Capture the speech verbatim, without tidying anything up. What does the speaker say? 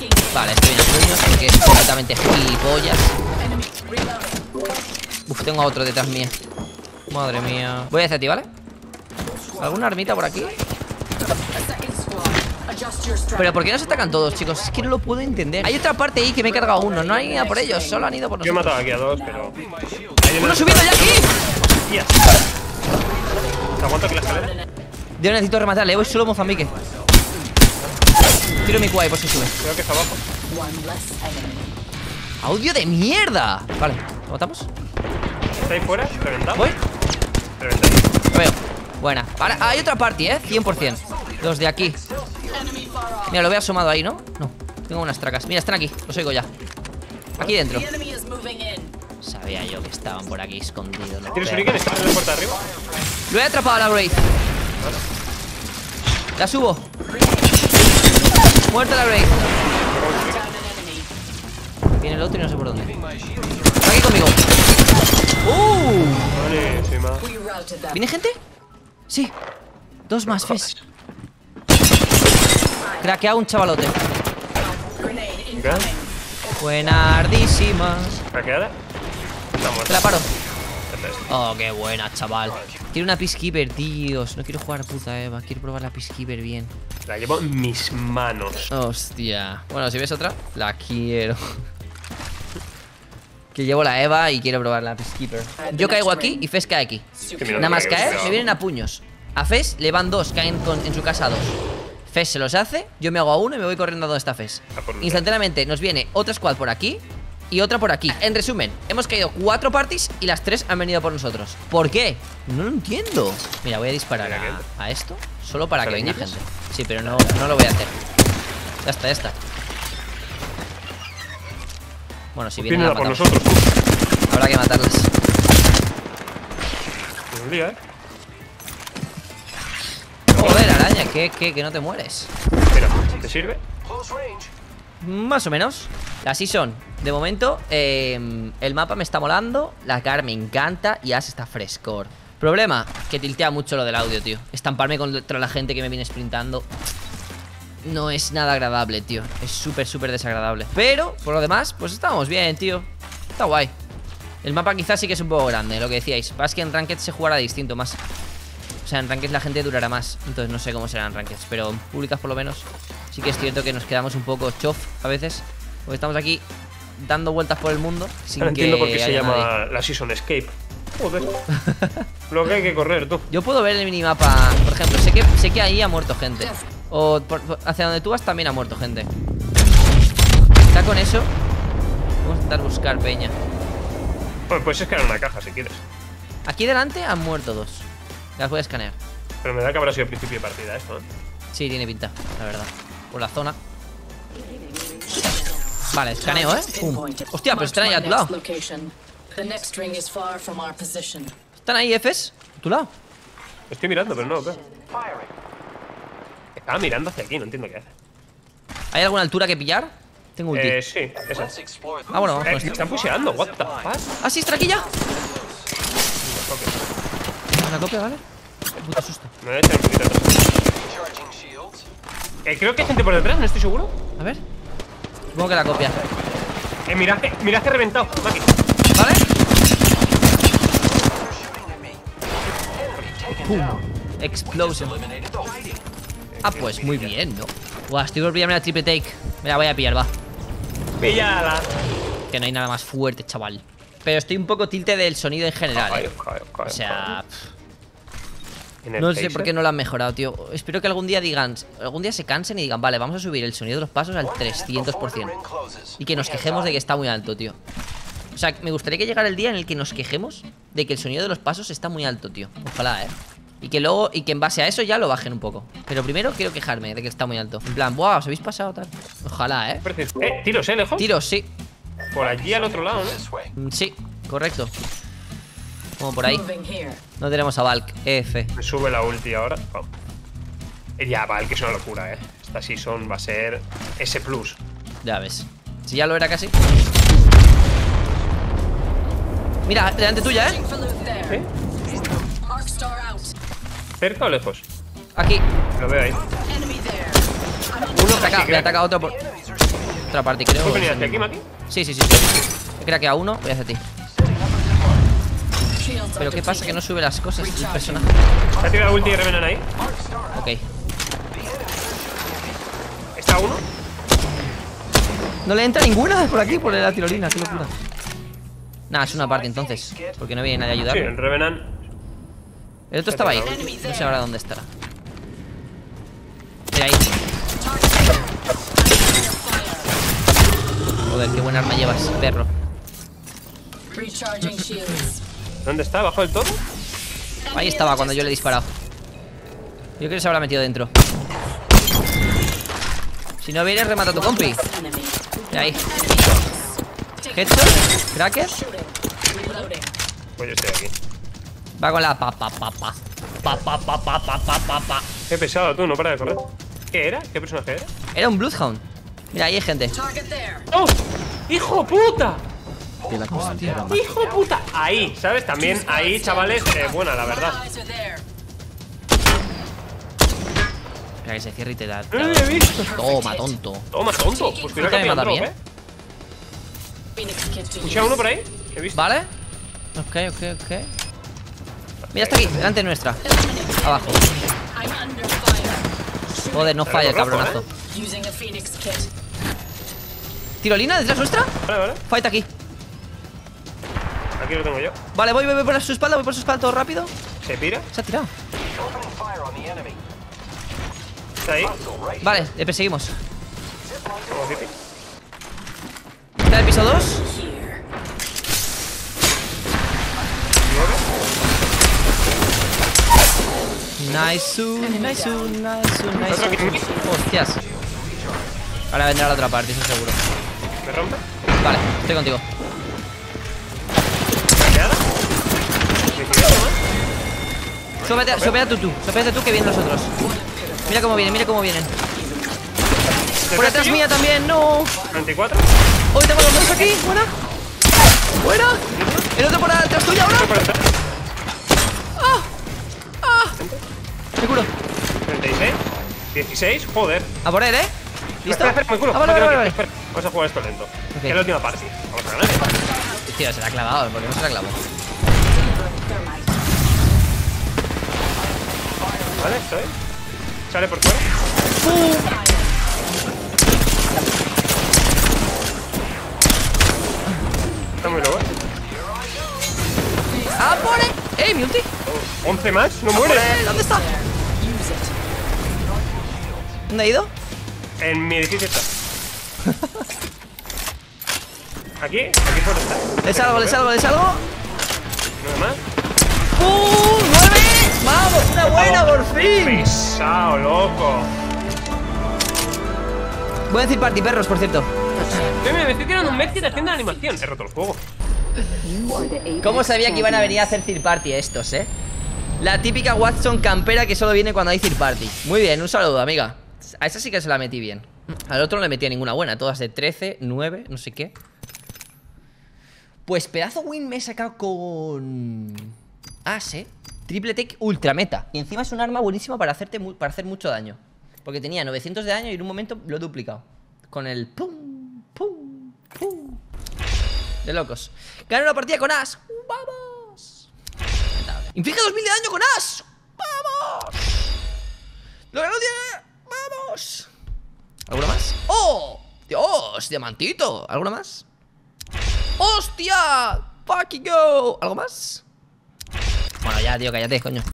Vale, estoy en puños porque es completamente gilipollas. Uf, tengo a otro detrás mía. Madre mía. Voy hacia ti, ¿vale? ¿Alguna armita por aquí? Pero ¿por qué no se atacan todos, chicos? Es que no lo puedo entender. Hay otra parte ahí que me he cargado uno. No hay nada por ellos, solo han ido por nosotros. Yo he matado aquí a dos, pero... ¡Uno subiendo ya aquí! Yes. ¿Te aguanto aquí la escalera? Yo necesito rematarle, voy solo a Mozambique. Tiro mi Q A por si sube. Creo que está abajo. ¡Audio de mierda! Vale, ¿lo matamos? ¿Está ahí fuera? ¿Reventado? ¿Voy? Reventado. Lo veo. Buena. Vale, hay otra party, ¿eh? cien por cien. Los de aquí. Mira, lo veo asomado ahí, ¿no? No, tengo unas tracas. Mira, están aquí, los oigo ya. Aquí dentro. Sabía yo que estaban por aquí escondidos. ¿Tienes Shuriken? ¿Estás en la puerta de arriba? Lo he atrapado a la Wraith. La subo. Muerta la Wraith. Viene el otro y no sé por dónde. Está aquí conmigo. ¡Uh! Buenísima. ¿Viene gente? Sí. Dos más, Fes. Craquea un chavalote. ¿Qué? Buenardísima. ¿Craqueada? Está muerta. Te la paro. Oh, qué buena, chaval. Quiero una Peacekeeper, Dios. No quiero jugar puta Eva. Quiero probar la Peacekeeper bien. La llevo en mis manos. Hostia. Bueno, si ves otra, la quiero. Que llevo la Eva y quiero probar la Peacekeeper. Yo caigo aquí y Fes cae aquí. Nada más caer, me vienen a puños. A Fes le van dos, caen con, en su casa dos. Fes se los hace, yo me hago a uno y me voy corriendo a donde está Fes. Instantáneamente nos viene otra squad por aquí y otra por aquí. En resumen, hemos caído cuatro parties y las tres han venido por nosotros. ¿Por qué? No lo entiendo. Mira, voy a disparar a, a esto solo para que venga gente. Sí, pero no, no lo voy a hacer. Ya está, ya está. Bueno, si vienen a por matarlos. nosotros. Habrá que matarlas. Un día, ¿eh? Joder, araña, que, que, que no te mueres. Mira, ¿te sirve? Más o menos. La season, de momento, eh, el mapa me está molando. La cara me encanta y Ash está frescor. Problema, que tiltea mucho lo del audio, tío. Estamparme contra la gente que me viene sprintando no es nada agradable, tío. Es súper, súper desagradable. Pero, por lo demás, pues estamos bien, tío. Está guay. El mapa quizás sí que es un poco grande, lo que decíais. Pasa que en Ranked se jugará distinto más. O sea, en Ranked la gente durará más. Entonces no sé cómo serán Rankeds, pero en públicas por lo menos sí que es cierto que nos quedamos un poco chof a veces. Porque estamos aquí dando vueltas por el mundo sin Ahora entiendo que por qué se haya llama nadie. la Season Escape. Joder. Lo que hay que correr, tú. Yo puedo ver el minimapa, por ejemplo, sé que, sé que ahí ha muerto gente. O por, por, hacia donde tú vas también ha muerto gente. Está con eso. Vamos a intentar buscar peña. Pues puedes escanear una caja si quieres. Aquí delante han muerto dos. Las voy a escanear. Pero me da que habrá sido principio de partida esto, ¿eh? Sí, tiene pinta, la verdad. Por la zona. Vale, escaneo, ¿eh? Pum. Hostia, pero están ahí a tu lado. ¿Están ahí, Fs? ¿A tu lado? Estoy mirando, pero no lo veo. Estaba mirando hacia aquí, no entiendo qué hace. ¿Hay alguna altura que pillar? Tengo ulti. Eh, sí, esa. Ah, bueno, vamos Eh, con me esto. están pusheando, what the fuck. Ah, sí, está aquí ya. Ok. Una copia, ¿vale? Puto susto. Me voy a echar un poquito atrás. Eh, creo que hay gente por detrás, no estoy seguro. A ver. Supongo que la copia. Eh, mirad que, mirad que he reventado, Maki. ¿Vale? Pum. Explosion. Ah, pues muy bien, ¿no? Buah, estoy por pillarme la triple take. Me la voy a pillar, va. Píllala. Que no hay nada más fuerte, chaval. Pero estoy un poco tilte del sonido en general, Cae, ¿eh? cae, cae, O sea, En el no sé taser. por qué no lo han mejorado, tío. Espero que algún día digan, algún día se cansen y digan, vale, vamos a subir el sonido de los pasos al trescientos por ciento. Y que nos quejemos de que está muy alto, tío. O sea, me gustaría que llegara el día en el que nos quejemos de que el sonido de los pasos está muy alto, tío. Ojalá, eh. Y que luego, y que en base a eso ya lo bajen un poco. Pero primero quiero quejarme de que está muy alto. En plan, wow, os habéis pasado tal. Ojalá, eh. Eh, tiros, eh, lejos. Tiros, sí. Por allí al otro lado, ¿no? Mm, sí, correcto. Como por ahí. No tenemos a Valk, F. Me sube la ulti ahora. Vamos. Eh, Ya, vale, que es una locura, eh. Esta season va a ser S plus. Ya ves. Si ya lo era casi. Mira, delante tuya, eh. ¿Eh? ¿Cerca o lejos? Aquí. Lo veo ahí. Uno ataca, me ataca otro por. Otra parte, creo. ¿Puedes venir es el hacia aquí, mismo. Maki? Sí, sí, sí, sí. He craqueado a uno, voy hacia ti. Pero ¿qué pasa? Que no sube las cosas el personaje. ¿Se ha tirado ulti y revenan ahí? Ok. ¿Está uno? No le entra ninguna por aquí, por la tirolina, qué locura. Nada, es una parte entonces, porque no viene nadie a ayudar. Sí, el revenan. El otro estaba ahí. No sé ahora dónde estará. Mira ahí. Joder, qué buen arma llevas, perro. ¿Dónde está? ¿Bajo del todo? Ahí estaba cuando yo le he disparado. Yo creo que se habrá metido dentro. Si no vienes, remata a tu compi. De ahí. Headshot, cracker. Pues yo estoy aquí. Va con la pa pa pa pa. Pa pa pa pa pa pa pa pa. Qué pesado tú, no para de correr. ¿Qué era? ¿Qué personaje era? Era un Bloodhound. Mira, ahí hay gente. ¡Oh! ¡Hijo puta! De la cosa, tío. ¡Hijo puta! Ahí, ¿sabes? También ahí, chavales, eh, buena, la verdad. Espera que se cierre y te da. No lo he visto. Toma, tonto. Toma, tonto. Pues cuidado que me había mata un drop, bien. eh. Escuché a uno por ahí. He visto. ¿Vale? Ok, ok, ok. Mira, está aquí, delante nuestra. Abajo. Joder, no falla el rojo, cabronazo. ¿Tirolina detrás nuestra? Vale, vale. Fight aquí. Aquí lo tengo yo. Vale, voy, voy, voy por su espalda, voy por su espalda todo rápido. ¿Se pira? Se ha tirado. ¿Está ahí? Vale, le perseguimos. Como hippie. Está en el piso dos. Nice, nice, nice, nice. Hostias. Ahora vendrá la otra parte, eso seguro. ¿Me rompe? Vale, estoy contigo. ¿Flanqueada? dieciocho más. Sopete, sopete tú, tú, sopete tú que vienen los otros. Mira cómo vienen, mira cómo vienen. Por detrás mía también, no. ¿veinticuatro? Hoy tengo los dos aquí, buena. Buena. El otro por detrás tuya ahora. Por detrás. ¡Ah! ¡Ah! Me curo. treinta y seis. dieciséis. Joder. A por él, ¿eh? ¿Listo? Espera, espera, me curo. Ah, vale, Me vale, quedo vale. aquí. Espera, vamos a jugar esto lento. Ok. Que es la última parte. Vamos a ganar. Tío, se la ha clavado, porque no se la clavó. Vale, estoy. Sale por fuera. Está muy loco. ¡Ah, por él! ¡Ey, mi ulti! once más, no ¡Ah, por muere. él! ¿Dónde está? ¿Dónde ha ido? En mi edificio está. Aquí, aquí fuera está. Le salgo, le salgo, le salgo. Nueve más. ¡Uh! ¡Nueve! ¡Vamos! ¡Una buena, por fin! Pesado, loco. Voy a decir party perros, por cierto. Yo me estoy tirando un Mexi haciendo la animación. He roto el juego. ¿Cómo sabía que iban a venir a hacer third party estos, eh? La típica Watson campera que solo viene cuando hay third party. Muy bien, un saludo, amiga. A esa sí que se la metí bien. Al otro no le metía ninguna buena. Todas de trece, nueve, no sé qué. Pues pedazo win me he sacado con... As, eh. Triple Tech Ultra Meta. Y encima es un arma buenísima para, hacerte mu para hacer mucho daño. Porque tenía novecientos de daño y en un momento lo he duplicado. Con el pum, pum, pum. De locos. Gané una partida con As. ¡Vamos! Inflige dos mil de daño con As. ¡Vamos! ¡Lo ganó diez! ¡Vamos! ¿Alguna más? ¡Oh! ¡Dios! ¡Diamantito! ¿Alguna más? ¡Hostia! ¡Fucking go! ¿Algo más? Bueno, ya, tío, cállate, coño.